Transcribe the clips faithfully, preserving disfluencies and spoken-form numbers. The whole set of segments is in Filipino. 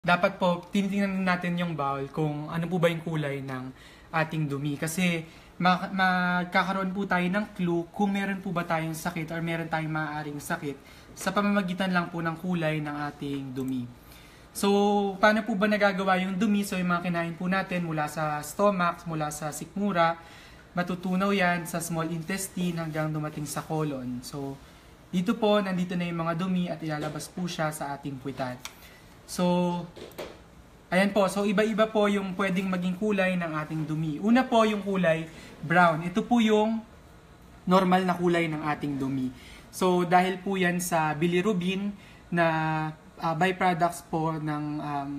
dapat po tinitingnan natin yung bowl kung ano po ba yung kulay ng ating dumi. Kasi magkakaroon po tayo ng clue kung meron po ba tayong sakit or meron tayong maaaring sakit sa pamamagitan lang po ng kulay ng ating dumi. So, paano po ba nagagawa yung dumi? So, yung mga kinain po natin mula sa stomach, mula sa sikmura, matutunaw yan sa small intestine hanggang dumating sa colon. So, dito po, nandito na yung mga dumi at ilalabas po siya sa ating puwitan. So, ayan po. So, iba-iba po yung pwedeng maging kulay ng ating dumi. Una po yung kulay brown. Ito po yung normal na kulay ng ating dumi. So, dahil po yan sa bilirubin na uh, byproducts po ng um,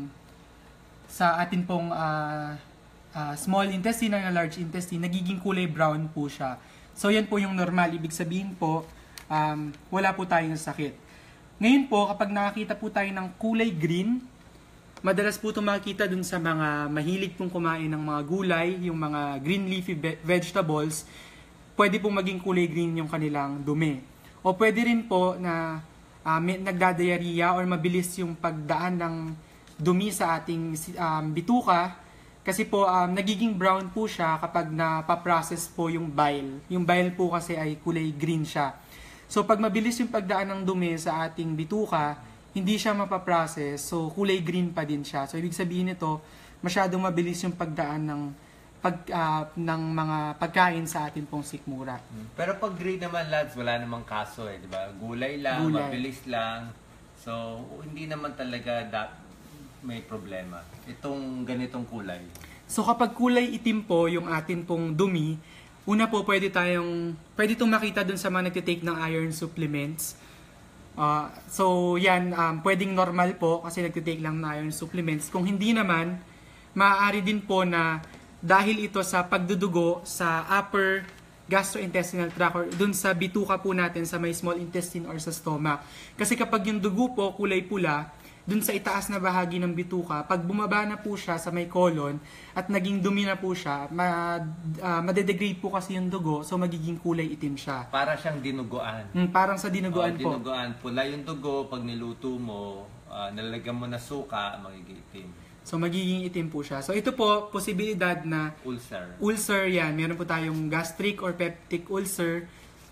sa atin pong uh, uh, small intestine and large intestine, nagiging kulay brown po siya. So, yan po yung normal. Ibig sabihin po, um, wala po tayong sakit. Ngayon po, kapag nakakita po tayo ng kulay green, madalas po ito makikita dun sa mga mahilig pong kumain ng mga gulay, yung mga green leafy vegetables, pwede pong maging kulay green yung kanilang dumi. O pwede rin po na uh, nagdadiarrhea or mabilis yung pagdaan ng dumi sa ating um, bituka, kasi po um, nagiging brown po siya kapag napaprocess po yung bile. Yung bile po kasi ay kulay green siya. So, pag mabilis yung pagdaan ng dumi sa ating bituka, hindi siya mapaprocess, so kulay green pa din siya. So, ibig sabihin nito, masyadong mabilis yung pagdaan ng, pag, uh, ng mga pagkain sa ating pong sikmura. Pero pag green naman, lads, wala namang kaso eh, di ba? Gulay lang, Gulay. mabilis lang. So, hindi naman talaga da- may problema. Itong ganitong kulay. So, kapag kulay itim po yung atin pong dumi, una po, pwede tayong, pwede itong makita dun sa mga nagtitake ng iron supplements. Uh, so, yan, um, pwedeng normal po kasi nagtitake lang ng iron supplements. Kung hindi naman, maaari din po na dahil ito sa pagdudugo sa upper gastrointestinal tract or dun sa bituka po natin sa may small intestine or sa stomach. Kasi kapag yung dugo po kulay pula, dun sa itaas na bahagi ng bituka, pag bumaba na po siya sa may colon at naging dumi na po siya, ma, uh, madedegrade po kasi yung dugo, so magiging kulay itim siya. Para siyang dinuguan. Mm, parang sa dinuguan oh, po. Dinuguan. Pula yung dugo, pag niluto mo, uh, nalagyan mo na suka, magiging itim. So magiging itim po siya. So ito po, posibilidad na ulcer. Ulcer yan. Meron po tayong gastric or peptic ulcer.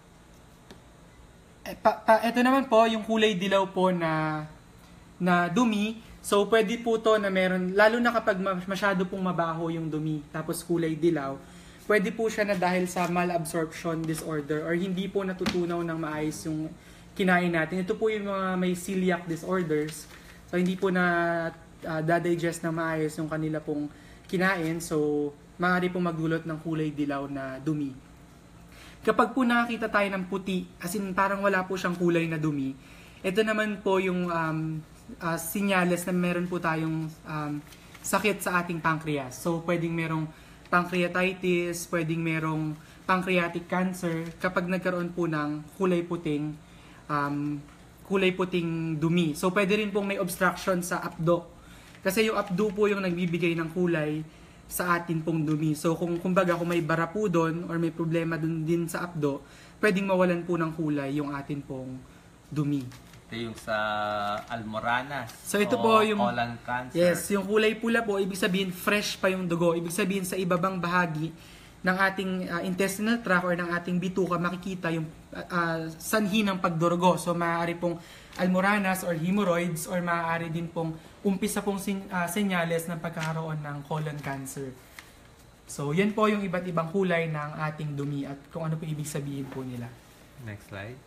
E, pa, pa, ito naman po, yung kulay dilaw po na na dumi. So, pwede po to na meron, lalo na kapag masyado pong mabaho yung dumi, tapos kulay dilaw, pwede po siya na dahil sa malabsorption disorder or hindi po natutunaw ng maayos yung kinain natin. Ito po yung mga may celiac disorders. So, hindi po na uh, dadigest na maayos yung kanila pong kinain. So, maaari pong magdulot ng kulay dilaw na dumi. Kapag po nakakita tayo ng puti, as in parang wala po siyang kulay na dumi, ito naman po yung um, Uh, sinyales na meron po tayong um, sakit sa ating pancreas. So, pwedeng merong pancreatitis, pwedeng merong pancreatic cancer kapag nagkaroon po ng kulay puting um, kulay puting dumi. So, pwede rin pong may obstruction sa apdo. Kasi yung apdo po yung nagbibigay ng kulay sa atin pong dumi. So, kung kumbaga kung may bara po doon or may problema dun din sa apdo, pwedeng mawalan po ng kulay yung atin pong dumi. Ito yung sa almoranas. So ito po yung colon cancer. Yes, yung kulay pula po, ibig sabihin fresh pa yung dugo. Ibig sabihin sa ibabang bahagi ng ating uh, intestinal tract or ng ating bituka makikita yung uh, sanhi ng pagdurugo. So maaari pong almoranas or hemorrhoids or maaari din pong umpisa pong sin, uh, senyales ng pagkakaroon ng colon cancer. So yan po yung iba't ibang kulay ng ating dumi at kung ano po ibig sabihin po nila. Next slide.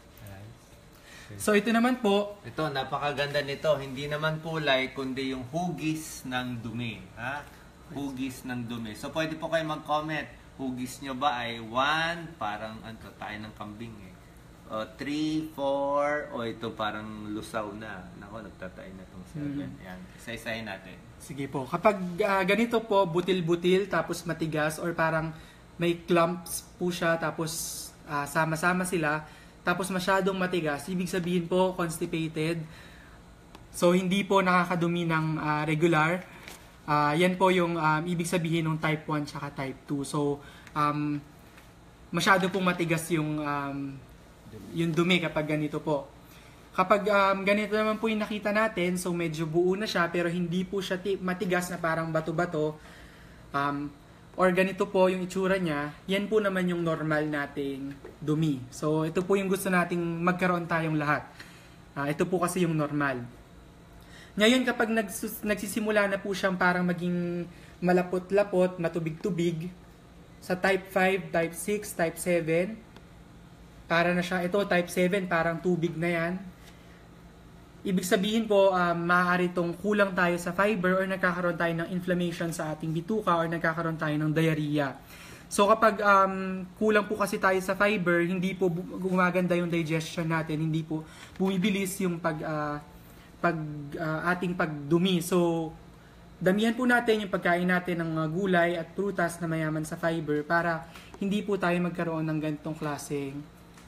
So ito naman po, ito napakaganda nito, hindi naman kulay kundi yung hugis ng dumi, ha? Hugis ng dumi. So pwede po kayo mag-comment, hugis nyo ba ay one, parang ano tayo ng kambing eh. O three, four, o ito parang lusaw na. Nako, nagtatay na tong seven. Mm-hmm. Yan, isa-isahin natin. Sige po. Kapag uh, ganito po, butil-butil tapos matigas or parang may clumps po siya tapos uh, sama-sama sila, tapos masyadong matigas, ibig sabihin po constipated. So hindi po nakakadumi ng uh, regular. Uh, yan po yung um, ibig sabihin ng type one tsaka type two. So um, masyado pong matigas yung um, yung dumi kapag ganito po. Kapag um, ganito naman po yung nakita natin, so medyo buo na siya pero hindi po siya ti- matigas na parang bato-bato, um, or ganito po yung itsura niya, yan po naman yung normal nating dumi. So ito po yung gusto nating magkaroon tayong lahat. Uh, ito po kasi yung normal. Ngayon kapag nagsus- nagsisimula na po siyang parang maging malapot-lapot, matubig-tubig, sa type five, type six, type seven, para na siya, ito type seven, parang tubig na yan. Ibig sabihin po, um, maaari itong kulang tayo sa fiber or nagkakaroon tayo ng inflammation sa ating bituka or nagkakaroon tayo ng diarrhea. So kapag um, kulang po kasi tayo sa fiber, hindi po gumaganda yung digestion natin, hindi po bumibilis yung pag, uh, pag, uh, ating pagdumi. So damihan po natin yung pagkain natin ng mga gulay at prutas na mayaman sa fiber para hindi po tayo magkaroon ng ganitong klaseng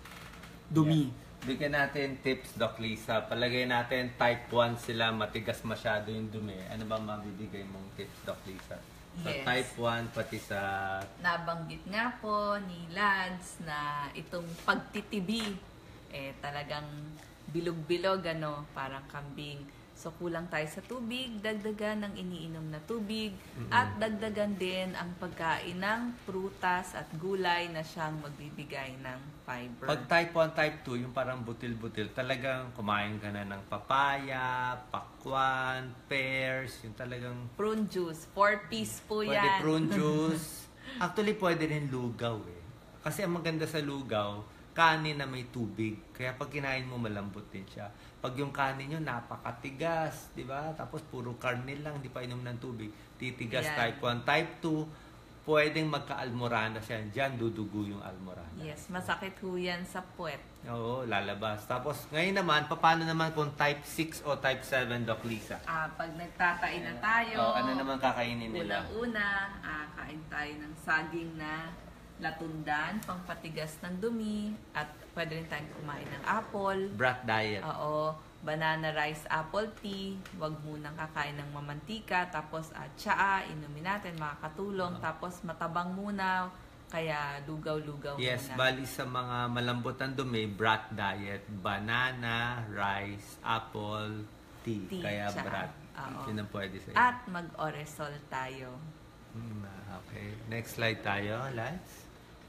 dumi. Yeah. Bigyan natin tips, Doc Lisa. Palagay natin type one sila, matigas masyado yung dumi. Ano ba mabibigay mong tips, Doc Lisa? So, Yes. type one, pati sa... Nabanggit nga po ni Lads na itong pagtitibi, eh talagang bilog-bilog, ano, parang kambing. So kulang tayo sa tubig, dagdagan ng iniinom na tubig, Mm-mm. at dagdagan din ang pagkain ng prutas at gulay na siyang magbibigay ng fiber. Pag type one, type two, yung parang butil-butil, talagang kumain ka na ng papaya, pakwan, pears, yung talagang... Prune juice, four piece po Pwede yan. prune juice. Actually, pwede rin lugaw eh. Kasi ang maganda sa lugaw, kanin na may tubig. Kaya pag kinain mo, malambot din siya. Pag yung kanin nyo, napakatigas, di ba? Tapos puro karne lang, hindi pa inom ng tubig. Titigas, Yan. type one. Type two, pwedeng magka-almorana siya. Diyan, dudugo yung almorana. Yes, masakit ho yan sa puwet. Oo, lalabas. Tapos, ngayon naman, paano naman kung type six o type seven, Doc Lisa? Ah, pag nagtatain na tayo, Oh, ano naman kakainin nila? unang-una, ah, kain tayo ng saging na latundan, pampatigas ng dumi, at pwede rin tayong kumain ng apple. Brat diet. Oo, banana rice apple tea, wag munang kakain ng mamantika, tapos at tsaa, inumin natin, makakatulong, tapos matabang muna, kaya lugaw-lugaw Yes, muna. bali sa mga malambot ang dumi, brat diet, banana, rice, apple, tea. Tea, Kaya tsaa. brat. Oo. Yun ang pwede sa At mag-oresol tayo. Hmm, okay. Next slide tayo, Lance.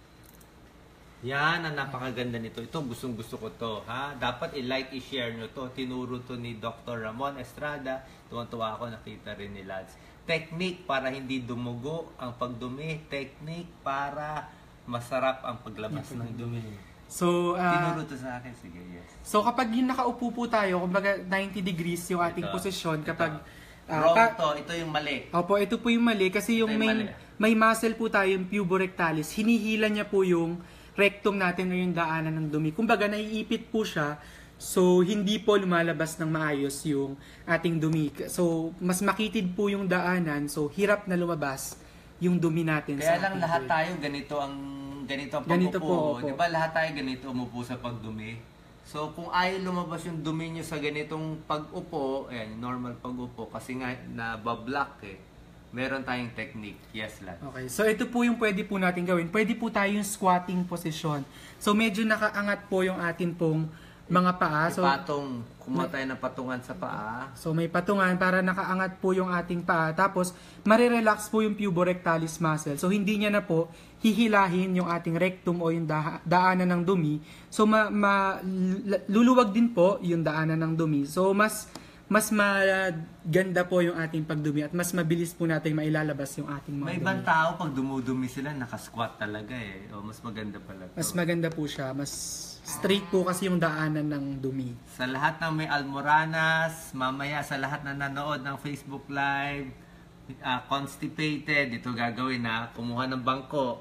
Yan, ang napakaganda nito. Ito, gustong gusto ko to. Ha? Dapat i-like, i-share nyo to. Tinuro to ni Doctor Ramon Estrada. Tuwan-tuwa ako, nakita rin ni Lance. Technique para hindi dumugo ang pagdumi. Technique para masarap ang paglabas ng dumi. So, ah, Tinuro to sa akin. Sige, yes. so kapag yung nakaupo po tayo, kumbaga ninety degrees yung ating Ito, posisyon, ito. kapag ah, Wrong pa- to. Ito yung mali. Opo, ito po yung mali kasi yung Ito yung may, mali. may muscle po tayo, yung puborectalis, hinihila niya po yung rectum natin o yung daanan ng dumi. Kumbaga, naiipit po siya, so hindi po lumalabas ng maayos yung ating dumi. So, mas makitid po yung daanan, so hirap na lumabas yung dumi natin. Kaya sa lang ating lahat buhay. tayo ganito ang ganito ang Ganito pag-upo. po, opo. Di ba lahat tayo ganito umupo sa pagdumi? So kung ayaw lumabas yung dumi nyo sa ganitong pag-upo, ayan, normal pag-upo, kasi nga nabablock eh. Meron tayong technique. Yes, Lat. Okay, so ito po yung pwede po natin gawin. Pwede po tayo yung squatting position. So medyo nakaangat po yung atin pong mga paa. So, Ipatong, kumuha tayo ng patungan sa paa. So may patungan para nakaangat po yung ating paa. Tapos marirelax po yung puborectalis muscle. So hindi niya na po hihilahin yung ating rectum o yung da- daanan ng dumi. So ma- ma- l- luluwag din po yung daanan ng dumi. So mas mas maganda po yung ating pagdumi at mas mabilis po natin mailalabas yung ating mga May dumi. ibang tao pag dumudumi sila, nakasquat talaga eh. O mas maganda pala to. Mas maganda po siya. Mas straight po kasi yung daanan ng dumi. Sa lahat ng may almoranas, mamaya sa lahat na nanood ng Facebook Live, ah, constipated, ito gagawin na, kumuha ng bangko,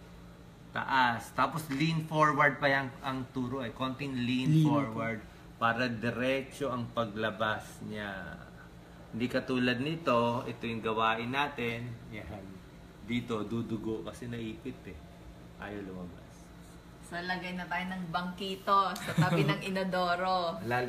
taas, tapos lean forward pa yung ang turo eh, konting lean, Lean forward para diretso ang paglabas niya. Hindi katulad nito, ito yung gawain natin, yan, dito dudugo kasi naipit eh, ayaw lumabas. So, lagay na tayo ng bangkito sa tabi ng inodoro. Lalo